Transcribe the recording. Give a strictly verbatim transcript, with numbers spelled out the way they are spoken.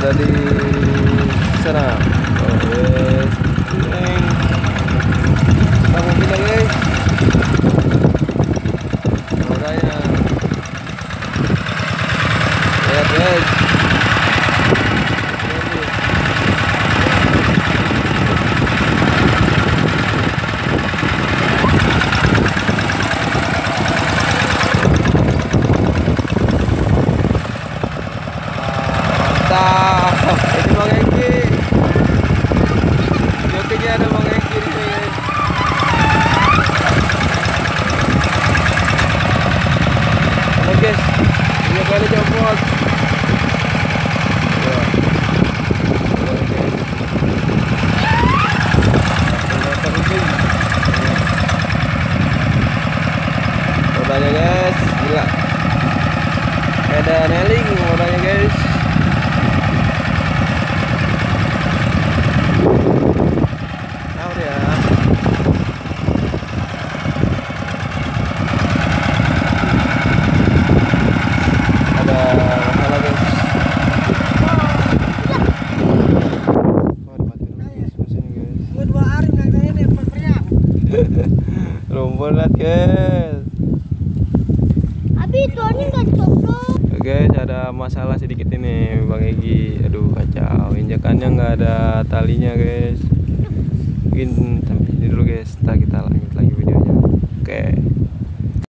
ada di sana. Oh, guys. Kita mau pindah guys. Rodanya. Lihat guys. Ini Bang Eki. Jokinya ada Bang Eki di sini. Halo guys, ini kali copot. Ya. Oke guys. Rodanya guys, gila. Ada neling rodanya guys. Rumput lihat guys. Abi tuanya nggak cocok. Guys, ada masalah sedikit ini Bang Egi. Aduh kacau, injakannya nggak ada talinya guys. Mungkin sampai sini dulu guys. Ntar kita lanjut lagi videonya. Oke.